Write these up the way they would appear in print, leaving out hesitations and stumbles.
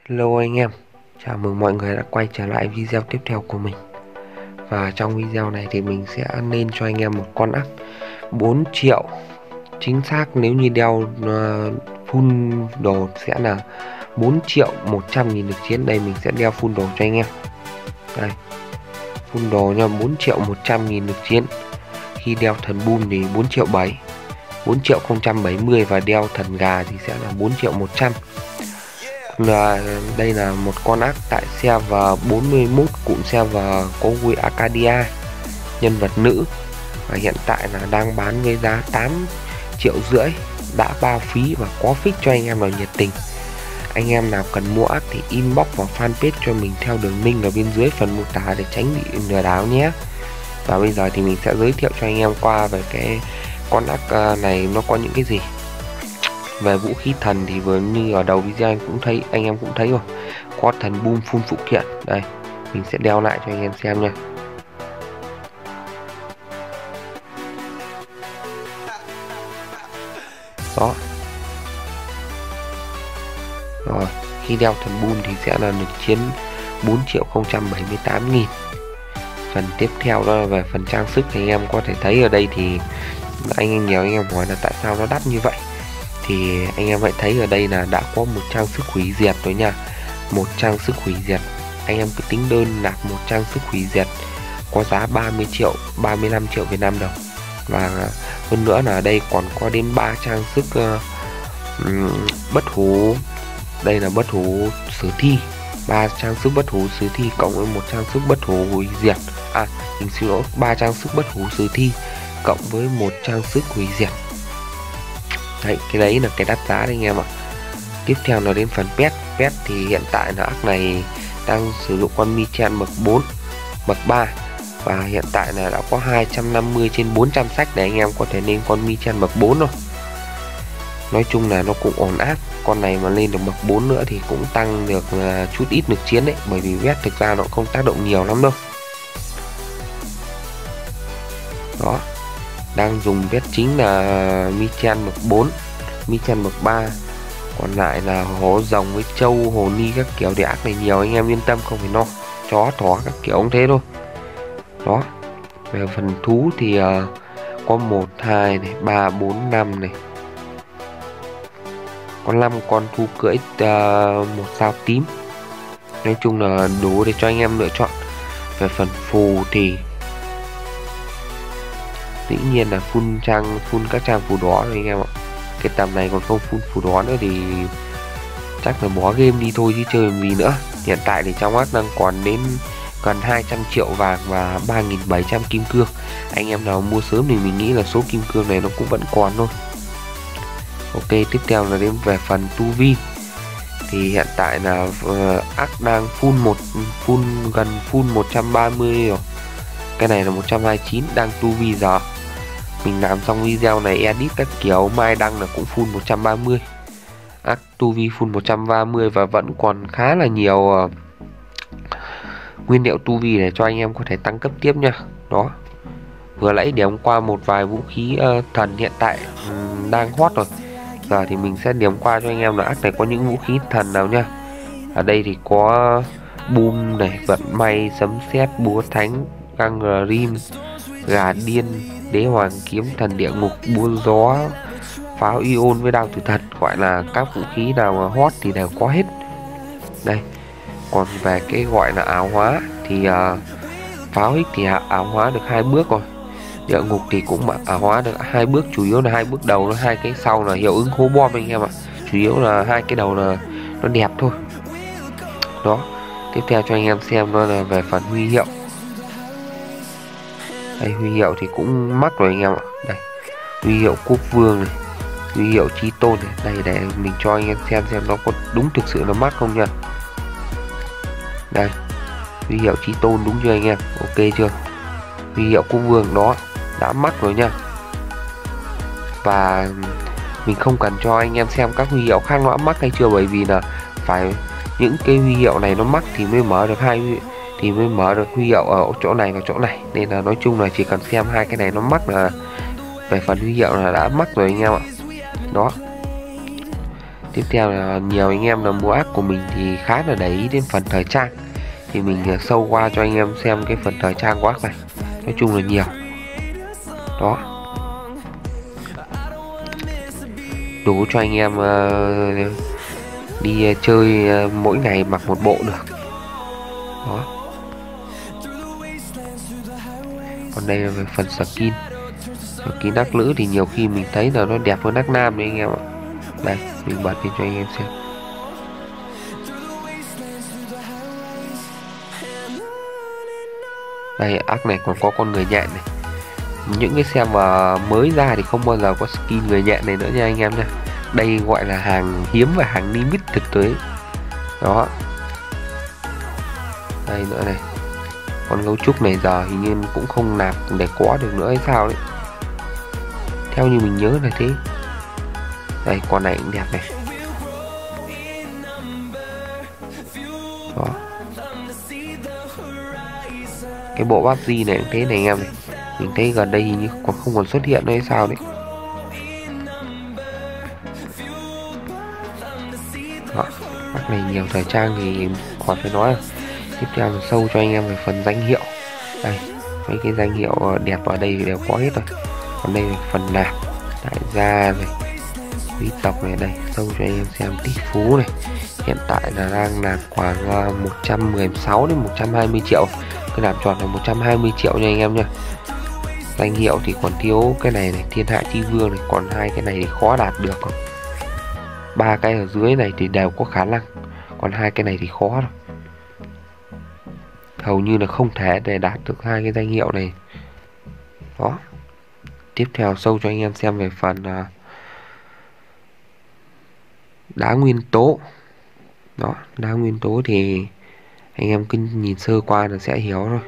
Hello anh em, chào mừng mọi người đã quay trở lại video tiếp theo của mình. Và trong video này thì mình sẽ lên cho anh em một con ắc 4 triệu. Chính xác nếu như đeo full đồ sẽ là 4 triệu 100 nghìn được chiến. Đây mình sẽ đeo full đồ cho anh em. Đây, full đồ nha, 4 triệu 100 nghìn được chiến. Khi đeo thần boom thì 4 triệu 7, 4 triệu 070, và đeo thần gà thì sẽ là 4 triệu 100. Đây là một con ác tại server 41, cụm server có vui Arcadia, nhân vật nữ, và hiện tại là đang bán với giá 8,5 triệu, đã bao phí và có fix cho anh em nào nhiệt tình. Anh em nào cần mua ác thì inbox vào fanpage cho mình theo đường link ở bên dưới phần mô tả để tránh bị lừa đảo nhé. Và bây giờ thì mình sẽ giới thiệu cho anh em qua về cái con ác này nó có những cái gì. Về vũ khí thần thì vừa như ở đầu video anh em cũng thấy rồi, có thần boom full phụ kiện. Đây mình sẽ đeo lại cho anh em xem nha. Đó. Rồi, khi đeo thần boom thì sẽ là lực chiến 4 triệu 078 nghìn. Phần tiếp theo đó là về phần trang sức, thì anh em có thể thấy ở đây thì nhiều anh em hỏi là tại sao nó đắt như vậy. Thì anh em hãy thấy ở đây là đã có một trang sức hủy diệt rồi nha. Một trang sức hủy diệt, anh em cứ tính đơn nạp một trang sức hủy diệt có giá 30 triệu 35 triệu Việt Nam đồng. Và hơn nữa là ở đây còn có đến 3 trang sức bất hủ. Đây là bất hủ sử thi, 3 trang sức bất hủ sử thi cộng với một trang sức bất hủ hủy diệt. Mình xin lỗi, 3 trang sức bất hủ sử thi cộng với một trang sức hủy diệt. Đấy, cái đấy là cái đắt giá đấy anh em ạ. Tiếp theo là đến phần pet. Pet thì hiện tại là ác này đang sử dụng con Michan bậc 4, bậc 3, và hiện tại là đã có 250 trên 400 sách để anh em có thể lên con Michan bậc 4 rồi. Nói chung là nó cũng ổn áp. Con này mà lên được bậc 4 nữa thì cũng tăng được chút ít lực chiến đấy, bởi vì pet thực ra nó không tác động nhiều lắm đâu. Đó, đang dùng pet chính là Michan bậc 4, Michan bậc 3, còn lại là hổ rồng với trâu hồ ni các kiểu để ác này nhiều, anh em yên tâm không phải lo. Chó thỏ các kiểu cũng thế thôi. Đó, về phần thú thì có 1, 2 này, 3, 4, 5 này, có 5 con thú cưỡi một sao tím. Nói chung là đủ để cho anh em lựa chọn. Về phần phù thì dĩ nhiên là full các trang phù đỏ rồi anh em ạ. Cái tầm này còn không full phù đỏ nữa thì chắc là bỏ game đi thôi chứ chơi làm gì nữa. Hiện tại thì trong ác đang còn đến gần 200 triệu vàng và 3.700 kim cương. Anh em nào mua sớm thì mình nghĩ là số kim cương này nó cũng vẫn còn thôi. Ok, tiếp theo là đến về phần tu vi. Thì hiện tại là ác đang gần full 130 rồi. Cái này là 129, đang tu vi giờ. Mình làm xong video này edit các kiểu mai đăng là cũng full 130. Ác tu vi full 130 và vẫn còn khá là nhiều nguyên liệu tu vi để cho anh em có thể tăng cấp tiếp nha. Đó, vừa nãy điểm qua một vài vũ khí thần hiện tại đang hot rồi. Giờ thì mình sẽ điểm qua cho anh em là ác này có những vũ khí thần nào nha. Ở đây thì có boom này, vận may, sấm sét, búa thánh, găng rim, gà điên, đế hoàng kiếm, thần địa ngục, búa gió, pháo ion với đao tử thần. Gọi là các vũ khí nào mà hot thì đều có hết. Đây, còn về cái gọi là áo hóa thì pháo hích thì áo hóa được 2 bước rồi. Địa ngục thì cũng áo hóa được 2 bước, chủ yếu là 2 bước đầu, nó 2 cái sau là hiệu ứng hố bom anh em ạ. Chủ yếu là 2 cái đầu là nó đẹp thôi. Đó, tiếp theo cho anh em xem đó là về phần huy hiệu. Đây, huy hiệu thì cũng mắc rồi anh em ạ. Đây, huy hiệu quốc vương này, huy hiệu chí tôn này. Đây, để mình cho anh em xem nó có đúng thực sự là mắc không nha. Đây, huy hiệu chí tôn đúng chưa anh em? Ok chưa? Huy hiệu quốc vương đó đã mắc rồi nha. Và mình không cần cho anh em xem các huy hiệu khác nó mắc hay chưa, bởi vì là phải những cái huy hiệu này nó mắc thì mới mở được huy hiệu ở chỗ này và chỗ này. Nên là nói chung là chỉ cần xem hai cái này nó mắc là về phần huy hiệu là đã mắc rồi anh em ạ. Đó, Tiếp theo là nhiều anh em là mua ác của mình thì khá là để ý đến phần thời trang, thì mình sâu qua cho anh em xem cái phần thời trang của ác này. Nói chung là nhiều đó, đủ cho anh em đi chơi mỗi ngày mặc một bộ được đó. Còn đây là về phần skin ác nữ thì nhiều khi mình thấy là nó đẹp hơn ác nam đấy anh em ạ. Đây mình bật lên cho anh em xem. Đây ác này còn có con người nhện này. Những cái xe mà mới ra thì không bao giờ có skin người nhện này nữa nha anh em nha. Đây gọi là hàng hiếm và hàng limit thực tế đó. Đây nữa này, con gấu trúc này giờ hình như cũng không nạp để có được nữa hay sao đấy, theo như mình nhớ là thế. Đây con này cũng đẹp này đó. Cái bộ PUBG này cũng thế này anh em này, mình thấy gần đây hình như còn không còn xuất hiện nữa hay sao đấy đó. Các này nhiều thời trang thì còn phải nói. Tiếp theo là sâu cho anh em về phần danh hiệu. Đây mấy cái danh hiệu đẹp ở đây đều có hết rồi. Còn đây là phần nạp, đại gia này, quý tộc này. Đây sâu cho anh em xem tỷ phú này, hiện tại là đang nạp khoảng 116 đến 120 triệu. Cái nạp tròn là 120 triệu nha anh em nha. Danh hiệu thì còn thiếu cái này này, thiên hạ chi vương này, còn hai cái này thì khó đạt được. Ba cái ở dưới này thì đều có khả năng, còn hai cái này thì khó rồi, hầu như là không thể để đạt được hai cái danh hiệu này đó. Tiếp theo sâu cho anh em xem về phần đá nguyên tố đó. Đá nguyên tố thì anh em cứ nhìn sơ qua là sẽ hiểu rồi.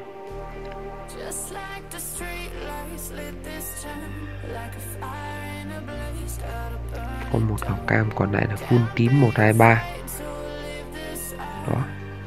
Có một màu cam, còn lại là full tím 123 đó.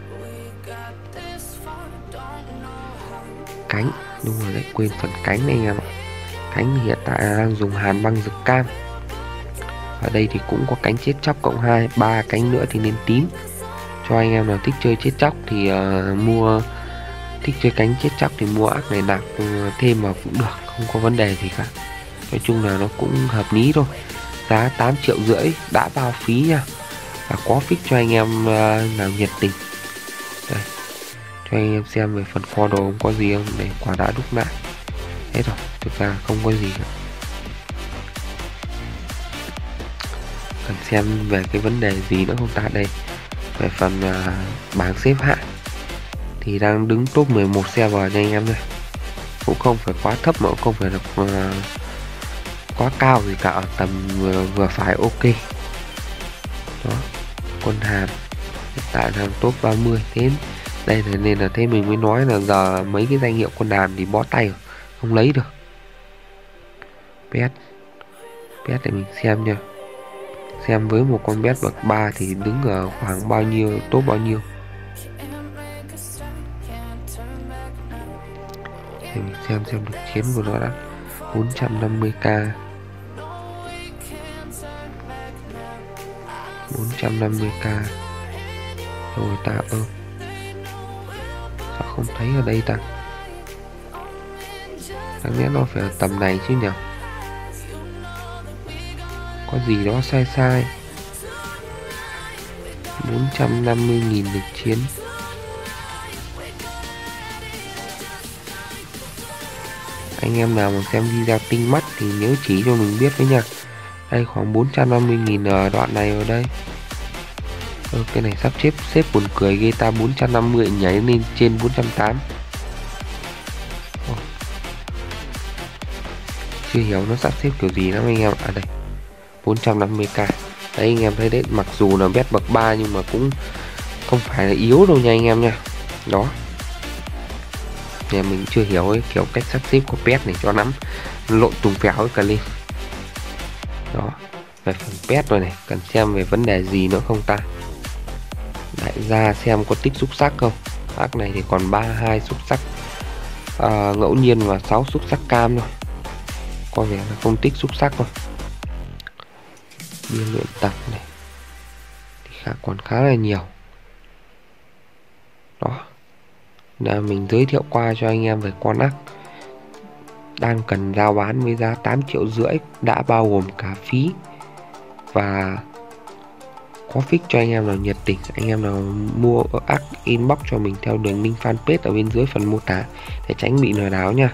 Cánh, đúng rồi đấy, quên phần cánh này anh em ạ. Cánh hiện tại đang dùng hàn băng rực cam. Ở đây thì cũng có cánh chết chóc cộng 2, 3 cánh nữa thì lên tím. Cho anh em nào thích chơi chết chóc thì thích chơi cánh chết chóc thì mua ác này nạp thêm mà cũng được, không có vấn đề gì cả. Nói chung là nó cũng hợp lý thôi. Giá 8,5 triệu đã bao phí nha, và có fix cho anh em nào nhiệt tình. Đây, cho anh em xem về phần kho đồ không có gì không. Để quả đã đúc lại hết rồi, thực ra không có gì cả. Cần xem về cái vấn đề gì nữa không ta. Đây về phần bảng xếp hạng thì đang đứng top 11 server nha anh em nha, cũng không phải quá thấp mà cũng không phải là quá cao gì cả, ở tầm vừa phải ok đó. Quân hàm hiện tại đang top 30. Thế đây là nên là thế mình mới nói là giờ mấy cái danh hiệu quân hàm thì bó tay rồi, không lấy được. Pet để mình xem nha, xem với một con bet bậc 3 thì đứng ở khoảng bao nhiêu, top bao nhiêu. Để mình xem được chiến của nó đã 450k 450k rồi ta sao không thấy ở đây ta, đáng lẽ nó phải ở tầm này chứ nhỉ, có gì đó sai 450.000 được chiến. Anh em nào mà xem video tinh mắt thì nhớ chỉ cho mình biết với nha. Đây khoảng 450.000 ở đoạn này ở đây. Cái này sắp xếp buồn cười ghê ta, 450 nhảy lên trên 480. Chưa hiểu nó sắp xếp kiểu gì lắm anh em ạ. Đây 450k. Đấy anh em thấy đấy, mặc dù là bet bậc 3 nhưng mà cũng không phải là yếu đâu nha anh em nha. Đó. Nhà mình chưa hiểu ấy, kiểu cách sắp xếp của pet này cho lắm, lộn tùng phèo ấy cả lên. Đó. Về phần pet rồi này, cần xem về vấn đề gì nữa không ta? Đại gia xem có tích xúc sắc không? Ác này thì còn 32 xúc sắc ngẫu nhiên và 6 xúc sắc cam thôi. Có vẻ là không tích xúc sắc thôi. Biên luyện tập này, còn khá là nhiều. Đó là mình giới thiệu qua cho anh em về con ác đang cần giao bán với giá 8,5 triệu, đã bao gồm cả phí. Và có fix cho anh em nào nhiệt tình, anh em nào mua ác inbox cho mình theo đường link fanpage ở bên dưới phần mô tả để tránh bị lừa đảo nha.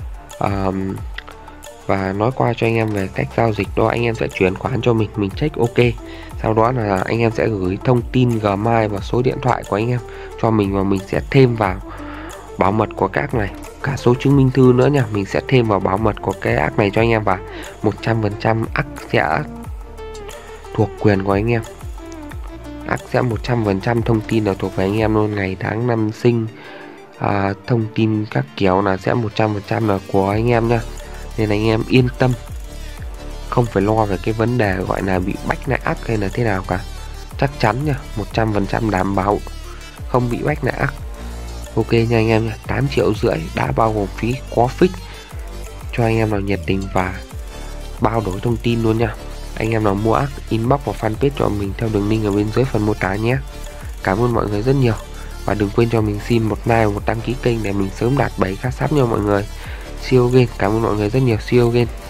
Và nói qua cho anh em về cách giao dịch đó, anh em sẽ chuyển khoản cho mình check ok, sau đó là anh em sẽ gửi thông tin Gmail và số điện thoại của anh em cho mình, và mình sẽ thêm vào bảo mật của cái app này, cả số chứng minh thư nữa nha. Mình sẽ thêm vào bảo mật của cái app này cho anh em, và 100% app sẽ thuộc quyền của anh em. App sẽ 100% thông tin là thuộc về anh em luôn, ngày tháng năm sinh, thông tin các kiểu là sẽ 100% là của anh em nha. Nên anh em yên tâm, không phải lo về cái vấn đề gọi là bị bách lại app hay là thế nào cả. Chắc chắn nha, 100% đảm bảo không bị bách lại app. Ok nha anh em nha, 8,5 triệu đã bao gồm phí, có fix cho anh em nào nhiệt tình và bao đổi thông tin luôn nha. Anh em nào mua app inbox vào fanpage cho mình theo đường link ở bên dưới phần mô tả nhé. Cảm ơn mọi người rất nhiều, và đừng quên cho mình xin một like và một đăng ký kênh để mình sớm đạt 7k sub nha mọi người. See you again, cảm ơn mọi người rất nhiều. See you again.